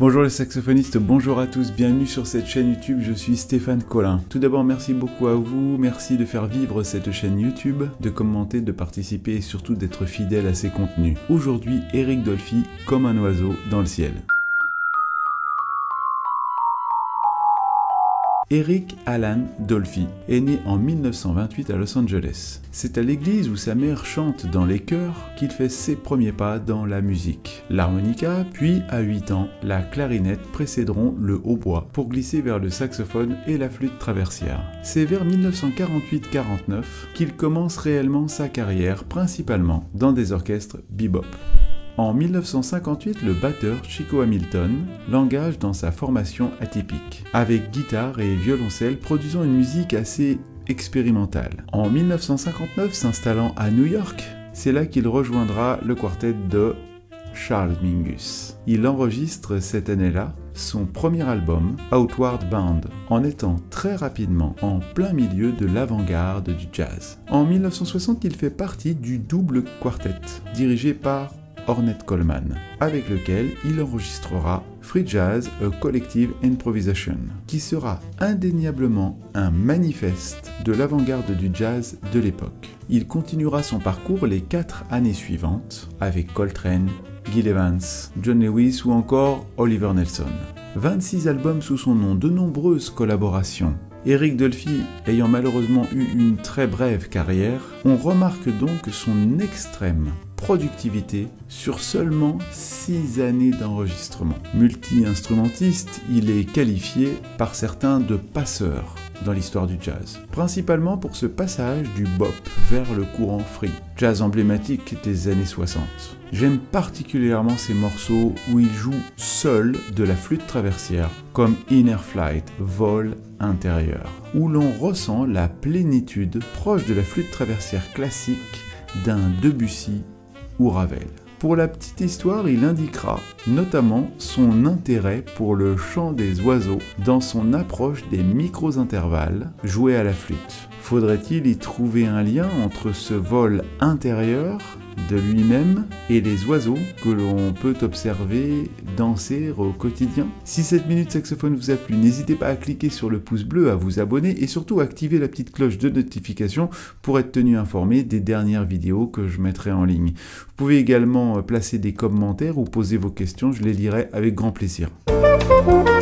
Bonjour les saxophonistes, bonjour à tous, bienvenue sur cette chaîne YouTube, je suis Stéphane Collin. Tout d'abord merci beaucoup à vous, merci de faire vivre cette chaîne YouTube, de commenter, de participer et surtout d'être fidèle à ses contenus. Aujourd'hui, Eric Dolphy comme un oiseau dans le ciel. Eric Alan Dolphy est né en 1928 à Los Angeles. C'est à l'église où sa mère chante dans les chœurs qu'il fait ses premiers pas dans la musique. L'harmonica, puis à 8 ans, la clarinette précéderont le hautbois pour glisser vers le saxophone et la flûte traversière. C'est vers 1948-49 qu'il commence réellement sa carrière, principalement dans des orchestres bebop. En 1958, le batteur Chico Hamilton l'engage dans sa formation atypique, avec guitare et violoncelle produisant une musique assez expérimentale. En 1959, s'installant à New York, c'est là qu'il rejoindra le quartet de Charles Mingus. Il enregistre cette année-là son premier album, Outward Bound, en étant très rapidement en plein milieu de l'avant-garde du jazz. En 1960, il fait partie du double quartet, dirigé par Ornette Coleman, avec lequel il enregistrera Free Jazz, A Collective Improvisation, qui sera indéniablement un manifeste de l'avant-garde du jazz de l'époque. Il continuera son parcours les 4 années suivantes avec Coltrane, Gil Evans, John Lewis ou encore Oliver Nelson. 26 albums sous son nom, de nombreuses collaborations. Eric Dolphy ayant malheureusement eu une très brève carrière, on remarque donc son extrême productivité sur seulement 6 années d'enregistrement. Multi-instrumentiste, il est qualifié par certains de passeur dans l'histoire du jazz, principalement pour ce passage du bop vers le courant free, jazz emblématique des années 60. J'aime particulièrement ces morceaux où il joue seul de la flûte traversière, comme Inner Flight, vol intérieur, où l'on ressent la plénitude proche de la flûte traversière classique d'un Debussy ou Ravel. Pour la petite histoire, il indiquera notamment son intérêt pour le chant des oiseaux dans son approche des micro-intervalles joués à la flûte. Faudrait-il y trouver un lien entre ce vol intérieur de lui-même et les oiseaux que l'on peut observer danser au quotidien? Si cette minute saxophone vous a plu, n'hésitez pas à cliquer sur le pouce bleu, à vous abonner et surtout à activer la petite cloche de notification pour être tenu informé des dernières vidéos que je mettrai en ligne. Vous pouvez également placer des commentaires ou poser vos questions, je les lirai avec grand plaisir.